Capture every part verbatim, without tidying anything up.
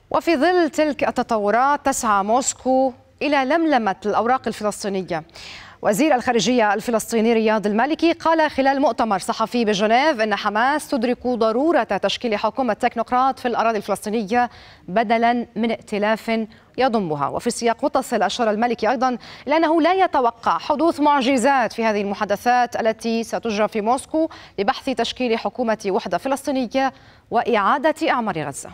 وفي ظل تلك التطورات تسعى موسكو إلى لملمة الأوراق الفلسطينية. وزير الخارجية الفلسطيني رياض المالكي قال خلال مؤتمر صحفي بجنيف أن حماس تدرك ضرورة تشكيل حكومة تكنوقراط في الأراضي الفلسطينية بدلا من ائتلاف يضمها. وفي سياق متصل أشار المالكي أيضا إلى أنه لا يتوقع حدوث معجزات في هذه المحادثات التي ستجرى في موسكو لبحث تشكيل حكومة وحدة فلسطينية وإعادة أعمار غزة.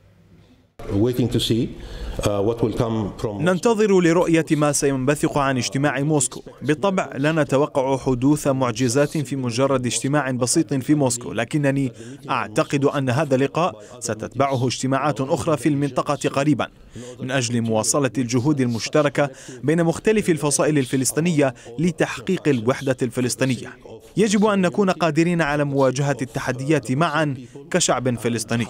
ننتظر لرؤية ما سينبثق عن اجتماع موسكو. بالطبع لا نتوقع حدوث معجزات في مجرد اجتماع بسيط في موسكو، لكنني أعتقد أن هذا اللقاء ستتبعه اجتماعات أخرى في المنطقة قريبا من أجل مواصلة الجهود المشتركة بين مختلف الفصائل الفلسطينية لتحقيق الوحدة الفلسطينية. يجب أن نكون قادرين على مواجهة التحديات معا كشعب فلسطيني.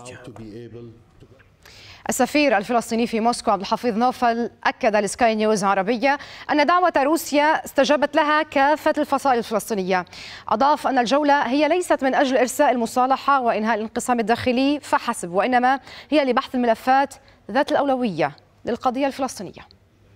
السفير الفلسطيني في موسكو عبد الحفيظ نوفل أكد لسكاي نيوز عربية أن دعوة روسيا استجابت لها كافة الفصائل الفلسطينية. أضاف أن الجولة هي ليست من أجل إرساء المصالحة وإنهاء الانقسام الداخلي فحسب، وإنما هي لبحث الملفات ذات الأولوية للقضية الفلسطينية.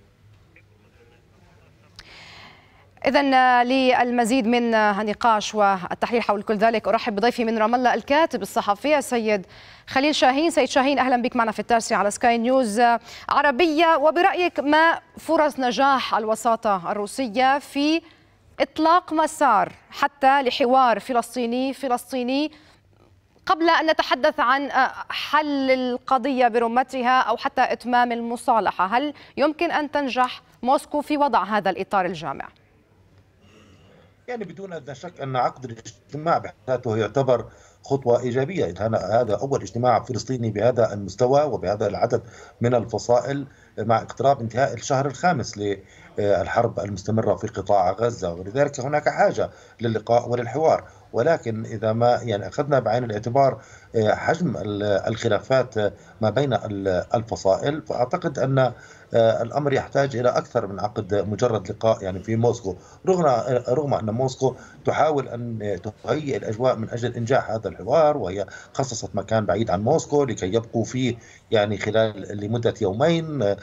إذن للمزيد من النقاش والتحليل حول كل ذلك أرحب بضيفي من رام الله الكاتب الصحفي السيد خليل شاهين. سيد شاهين، أهلا بك معنا في التاسعة على سكاي نيوز عربية. وبرأيك ما فرص نجاح الوساطة الروسية في إطلاق مسار حتى لحوار فلسطيني فلسطيني قبل أن نتحدث عن حل القضية برمتها أو حتى إتمام المصالحة؟ هل يمكن أن تنجح موسكو في وضع هذا الإطار الجامع؟ يعني بدون أدنى شك أن عقد الاجتماع بحد ذاته يعتبر خطوة إيجابية. هذا أول اجتماع فلسطيني بهذا المستوى وبهذا العدد من الفصائل مع اقتراب انتهاء الشهر الخامس للحرب المستمرة في قطاع غزة، ولذلك هناك حاجة للقاء وللحوار. ولكن إذا ما يعني أخذنا بعين الاعتبار حجم الخلافات ما بين الفصائل، فأعتقد أن الأمر يحتاج إلى أكثر من عقد مجرد لقاء يعني في موسكو، رغم رغم أن موسكو تحاول أن تهيئ الأجواء من أجل إنجاح هذا الحوار، وهي خصصت مكان بعيد عن موسكو لكي يبقوا فيه يعني خلال لمدة يومين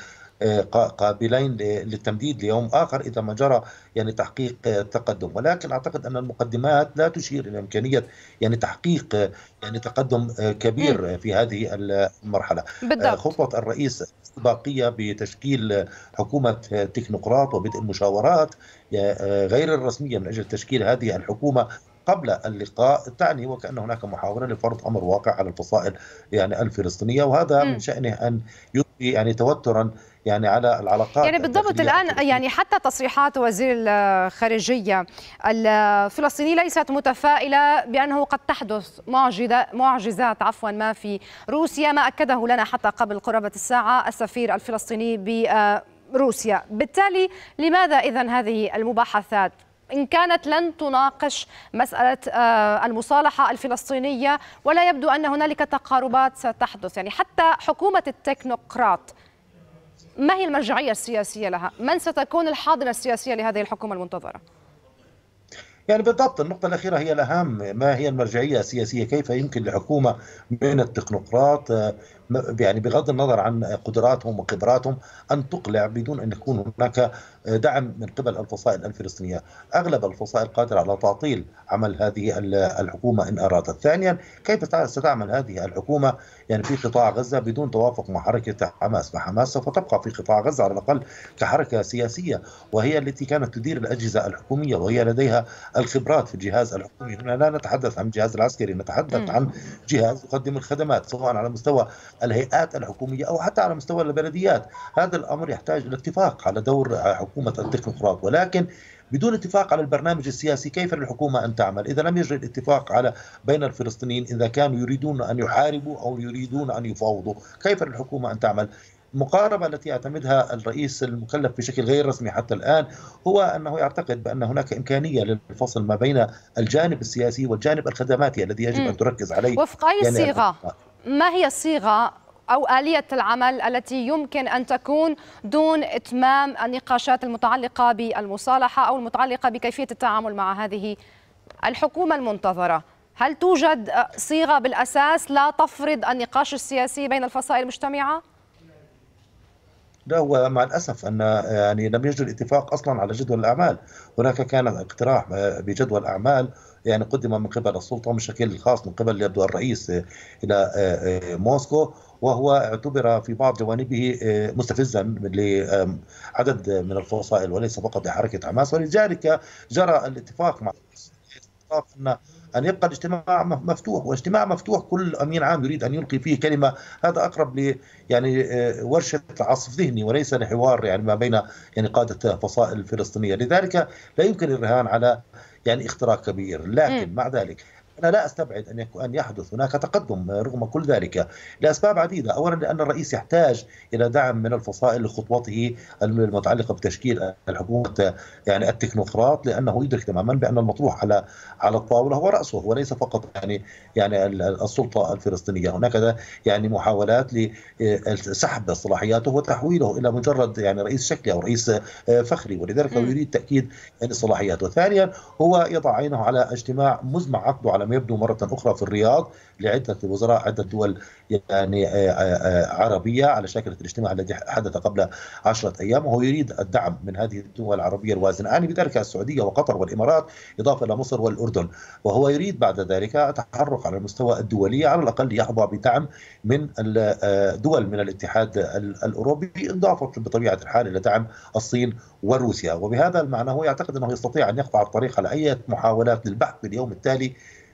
قابلين للتمديد ليوم آخر إذا ما جرى يعني تحقيق تقدم. ولكن أعتقد أن المقدمات لا تشير إلى إمكانية يعني تحقيق يعني تقدم كبير في هذه المرحلة. بالضبط. خطوة الرئيس استباقية بتشكيل حكومة تكنوقراط وبدء المشاورات غير الرسمية من أجل تشكيل هذه الحكومة قبل اللقاء تعني وكأن هناك محاولة لفرض أمر واقع على الفصائل يعني الفلسطينية، وهذا من شأنه أن يضفي يعني توترا يعني على العلاقات. يعني بالضبط الآن يعني حتى تصريحات وزير الخارجية الفلسطيني ليست متفائلة بأنه قد تحدث معجزات عفوا ما في روسيا، ما أكده لنا حتى قبل قرابة الساعة السفير الفلسطيني بروسيا. بالتالي لماذا إذن هذه المباحثات إن كانت لن تناقش مسألة المصالحة الفلسطينية ولا يبدو أن هنالك تقاربات ستحدث؟ يعني حتى حكومة التكنوقراط ما هي المرجعية السياسية لها؟ من ستكون الحاضنة السياسية لهذه الحكومة المنتظرة؟ يعني بالضبط النقطة الأخيرة هي الأهم، ما هي المرجعية السياسية؟ كيف يمكن لحكومة من التكنوقراط يعني بغض النظر عن قدراتهم وخبراتهم أن تقلع بدون أن يكون هناك دعم من قبل الفصائل الفلسطينية؟ أغلب الفصائل قادرة على تعطيل عمل هذه الحكومة إن أرادت. ثانيا، كيف ستعمل هذه الحكومة يعني في قطاع غزة بدون توافق مع حركة حماس؟ فحماس سوف تبقى في قطاع غزة على الأقل كحركة سياسية، وهي التي كانت تدير الأجهزة الحكومية وهي لديها الخبرات في الجهاز الحكومي. هنا لا نتحدث عن الجهاز العسكري، نتحدث عن جهاز يقدم الخدمات سواء على مستوى الهيئات الحكومية أو حتى على مستوى البلديات. هذا الأمر يحتاج إلى اتفاق على دور حكومة التكنوقراط، ولكن بدون اتفاق على البرنامج السياسي كيف للحكومة أن تعمل؟ إذا لم يجري الاتفاق على بين الفلسطينيين إذا كانوا يريدون أن يحاربوا أو يريدون أن يفاوضوا، كيف للحكومة أن تعمل؟ المقاربة التي يعتمدها الرئيس المكلف بشكل غير رسمي حتى الآن هو أنه يعتقد بأن هناك إمكانية للفصل ما بين الجانب السياسي والجانب الخدماتي الذي يجب أن تركز عليه. وفق أي يعني صيغة؟ ما هي الصيغة أو آلية العمل التي يمكن أن تكون دون إتمام النقاشات المتعلقة بالمصالحة أو المتعلقة بكيفية التعامل مع هذه الحكومة المنتظرة؟ هل توجد صيغة بالأساس لا تفرض النقاش السياسي بين الفصائل المجتمعة؟ لا، هو مع الأسف أن يعني لم يجد الاتفاق أصلا على جدول الأعمال. هناك كان اقتراح بجدول أعمال يعني قدم من قبل السلطة بشكل خاص من قبل يبدو الرئيس إلى موسكو، وهو اعتبر في بعض جوانبه مستفزا لعدد من الفصائل وليس فقط لحركة حماس، ولذلك جرى الاتفاق مع أن أن يبقى الاجتماع مفتوح، واجتماع مفتوح كل أمين عام يريد أن يلقي فيه كلمة، هذا أقرب ل يعني ورشة عصف ذهني وليس لحوار يعني ما بين يعني قادة فصائل فلسطينية. لذلك لا يمكن الرهان على يعني اختراق كبير، لكن مع ذلك أنا لا أستبعد أن أن يحدث هناك تقدم رغم كل ذلك لأسباب عديدة. أولا لأن الرئيس يحتاج إلى دعم من الفصائل لخطوته المتعلقة بتشكيل الحكومة يعني التكنوقراط، لأنه يدرك تماما بأن المطروح على على الطاولة هو رأسه وليس فقط يعني يعني السلطة الفلسطينية. هناك يعني محاولات لسحب صلاحياته وتحويله إلى مجرد يعني رئيس شكلي أو رئيس فخري، ولذلك هو يريد تأكيد يعني صلاحياته. ثانيا هو يضع عينه على اجتماع مزمع عقده على ما يبدو مرة أخرى في الرياض لعدة وزراء عدة دول يعني عربية على شاكلة الاجتماع الذي حدث قبل عشرة أيام، وهو يريد الدعم من هذه الدول العربية الوازنة، يعني بذلك السعودية وقطر والإمارات إضافة إلى مصر والأردن. وهو يريد بعد ذلك التحرك على المستوى الدولي، على الأقل يحظى بدعم من الدول من الاتحاد الأوروبي، إضافة بطبيعة الحال إلى دعم الصين وروسيا. وبهذا المعنى هو يعتقد أنه يستطيع أن يقطع الطريق على أي محاولات للبحث في اليوم التالي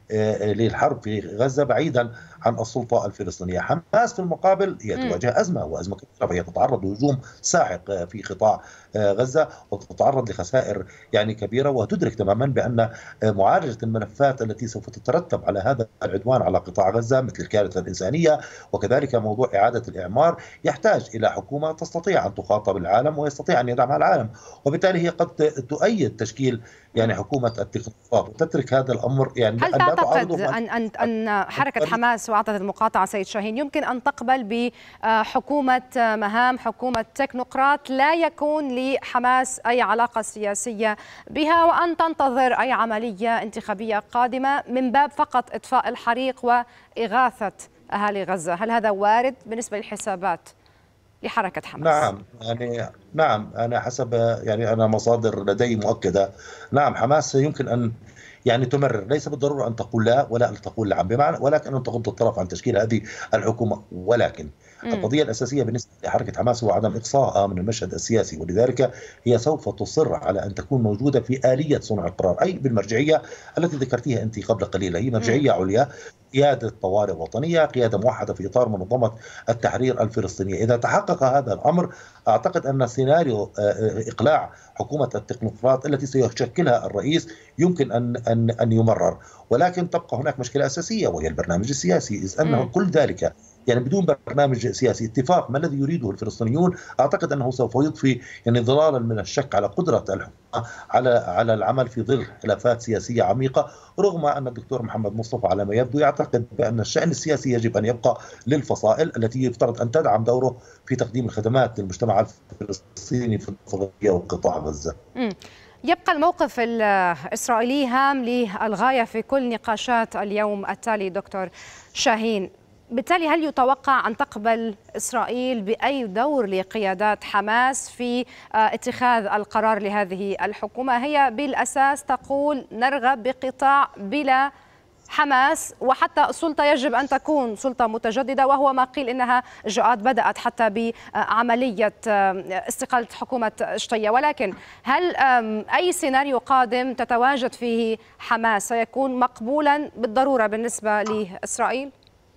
للحرب في غزة بعيدا عن السلطة الفلسطينية. حماس في المقابل هي تواجه أزمة وأزمة كبيرة، فهي تتعرض لهجوم ساحق في قطاع غزة وتتعرض لخسائر يعني كبيرة، وتدرك تماما بأن معالجة الملفات التي سوف تترتب على هذا العدوان على قطاع غزة مثل الكارثة الإنسانية وكذلك موضوع إعادة الإعمار يحتاج إلى حكومة تستطيع أن تخاطب العالم ويستطيع أن يدعمها العالم، وبالتالي هي قد تؤيد تشكيل يعني حكومة التكنوقراط وتترك هذا الأمر. يعني هل تعتقد أن أن أن حركة حماس وعطت المقاطعة سيد شاهين يمكن أن تقبل بحكومة مهام حكومة تكنوقراط لا يكون لحماس أي علاقة سياسية بها، وأن تنتظر أي عملية انتخابية قادمة من باب فقط إطفاء الحريق وإغاثة أهالي غزة؟ هل هذا وارد بالنسبة للحسابات لحركة حماس؟ نعم يعني نعم أنا حسب يعني أنا مصادر لدي مؤكدة، نعم حماس يمكن أن يعني تمرر، ليس بالضرورة أن تقول لا ولا أن تقول نعم بمعنى، ولكن أن تغض الطرف عن تشكيل هذه الحكومة. ولكن م. القضية الأساسية بالنسبة لحركة حماس هو عدم إقصائها من المشهد السياسي، ولذلك هي سوف تصر على أن تكون موجودة في آلية صنع القرار، أي بالمرجعية التي ذكرتيها أنت قبل قليل، هي مرجعية م. عليا، قيادة طوارئ وطنية، قيادة موحدة في إطار منظمة التحرير الفلسطينية. إذا تحقق هذا الأمر أعتقد أن سيناريو إقلاع حكومة التكنوقراط التي سيشكلها الرئيس يمكن أن أن أن يمرر، ولكن تبقى هناك مشكلة أساسية وهي البرنامج السياسي، إذ أنه م. كل ذلك يعني بدون برنامج سياسي اتفاق ما الذي يريده الفلسطينيون أعتقد أنه سوف يضفي يعني ظلالا من الشك على قدرة الحكومة على على العمل في ظل خلافات سياسية عميقة، رغم أن الدكتور محمد مصطفى على ما يبدو يعتقد بأن الشأن السياسي يجب أن يبقى للفصائل التي يفترض أن تدعم دوره في تقديم الخدمات للمجتمع الفلسطيني في القضية وقطاع غزة. م. يبقى الموقف الإسرائيلي هام للغاية في كل نقاشات اليوم التالي دكتور شاهين، بالتالي هل يتوقع أن تقبل إسرائيل بأي دور لقيادات حماس في اتخاذ القرار لهذه الحكومة؟ هي بالأساس تقول نرغب بقطاع بلا حماس، وحتى السلطة يجب أن تكون سلطة متجددة، وهو ما قيل إنها إجراءات بدأت حتى بعملية استقالة حكومة شطية. ولكن هل أي سيناريو قادم تتواجد فيه حماس سيكون مقبولا بالضرورة بالنسبة لإسرائيل؟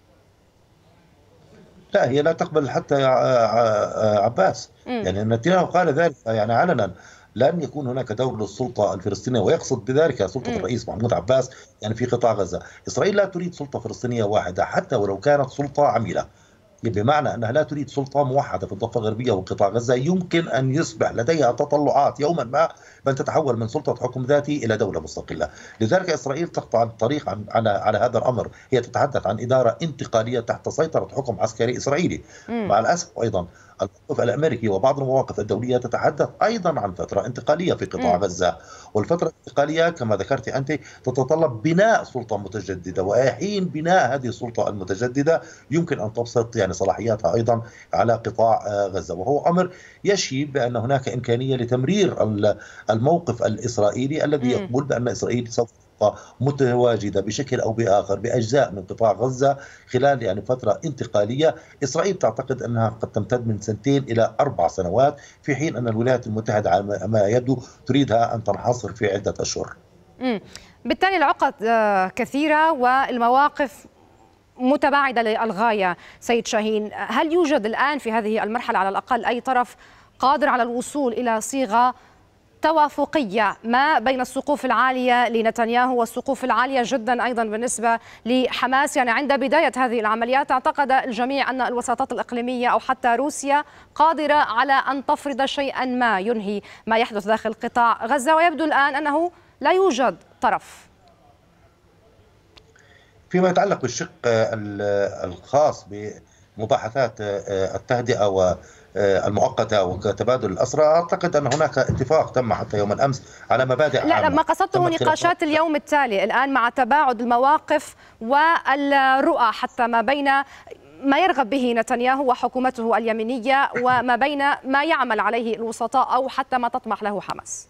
لا، هي لا تقبل حتى يا عباس، م. يعني نتنياهو قال ذلك يعني علنا، لن يكون هناك دور للسلطة الفلسطينية، ويقصد بذلك سلطة م. الرئيس محمود عباس يعني في قطاع غزة. إسرائيل لا تريد سلطة فلسطينية واحدة حتى ولو كانت سلطة عميلة، بمعنى أنها لا تريد سلطة موحدة في الضفة الغربية وقطاع غزة يمكن أن يصبح لديها تطلعات يوما ما بل تتحول من سلطة حكم ذاتي إلى دولة مستقلة. لذلك إسرائيل تقطع الطريق عن على على هذا الأمر، هي تتحدث عن إدارة انتقالية تحت سيطرة حكم عسكري إسرائيلي. م. مع الأسف أيضا الموقف الامريكي وبعض المواقف الدوليه تتحدث ايضا عن فتره انتقاليه في قطاع م. غزه، والفتره الانتقاليه كما ذكرت انت تتطلب بناء سلطه متجدده، وحين بناء هذه السلطه المتجدده يمكن ان تبسط يعني صلاحياتها ايضا على قطاع غزه، وهو امر يشي بان هناك امكانيه لتمرير الموقف الاسرائيلي الذي يقول بان اسرائيل سوف متواجدة بشكل أو بآخر بأجزاء من قطاع غزة خلال يعني فترة انتقالية. إسرائيل تعتقد أنها قد تمتد من سنتين إلى أربع سنوات، في حين أن الولايات المتحدة على ما يبدو تريدها أن تنحصر في عدة أشهر. بالتالي العقد كثيرة والمواقف متباعدة للغاية. سيد شاهين، هل يوجد الآن في هذه المرحلة على الأقل أي طرف قادر على الوصول إلى صيغة توافقية ما بين السقوف العالية لنتنياهو والسقوف العالية جدا أيضا بالنسبة لحماس؟ يعني عند بداية هذه العمليات اعتقد الجميع أن الوساطات الإقليمية أو حتى روسيا قادرة على أن تفرض شيئا ما ينهي ما يحدث داخل قطاع غزة، ويبدو الآن أنه لا يوجد طرف. فيما يتعلق بالشق الخاص بمباحثات التهدئة المؤقتة وتبادل الأسرى، أعتقد أن هناك اتفاق تم حتى يوم الأمس على مبادئ لا عامة. لا، ما قصدته نقاشات اليوم التالي الآن مع تباعد المواقف والرؤى حتى ما بين ما يرغب به نتنياهو وحكومته اليمينية وما بين ما يعمل عليه الوسطاء أو حتى ما تطمح له حماس.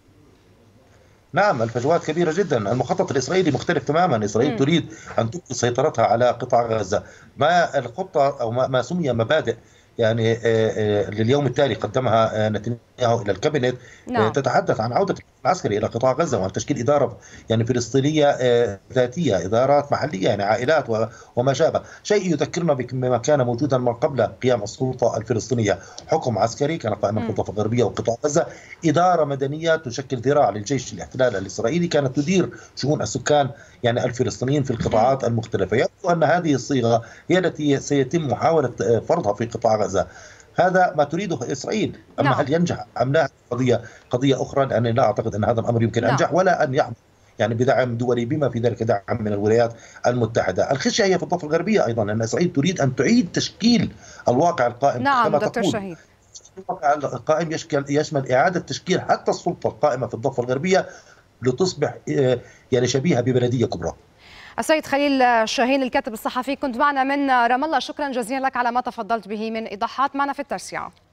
نعم، الفجوات كبيرة جدا. المخطط الإسرائيلي مختلف تماما. إسرائيل م. تريد أن تبقي سيطرتها على قطاع غزة. ما الخطة أو ما سمي مبادئ يعني لليوم التالي قدمها نتنياهو إلى الكابينت نعم. تتحدث عن عودة العسكري إلى قطاع غزة وعن تشكيل إدارة يعني فلسطينية ذاتية، إدارات محلية يعني عائلات وما شابه، شيء يذكرنا بما كان موجودا من قبل قيام السلطة الفلسطينية، حكم عسكري كان قائما في الضفة الغربية وقطاع غزة، إدارة مدنية تشكل ذراع للجيش الاحتلال الإسرائيلي كانت تدير شؤون السكان يعني الفلسطينيين في القطاعات المختلفة. يبدو أن هذه الصيغة هي التي سيتم محاولة فرضها في قطاع غزة. هذا ما تريده إسرائيل، أما نعم. هل ينجح أم لا قضية قضية أخرى، لأنني لا أعتقد أن هذا الأمر يمكن أن ينجح ولا أن يحدث يعني بدعم دولي بما في ذلك دعم من الولايات المتحدة. الخشية هي في الضفة الغربية أيضا، أن إسرائيل تريد أن تعيد تشكيل الواقع القائم نعم كما دكتور تقول. شهيد. الواقع القائم يشكل يشمل إعادة تشكيل حتى السلطة القائمة في الضفة الغربية لتصبح يعني شبيهة ببلدية كبرى. السيد خليل شاهين الكاتب الصحفي كنت معنا من رام الله، شكرا جزيلا لك على ما تفضلت به من إيضاحات معنا في الترسية.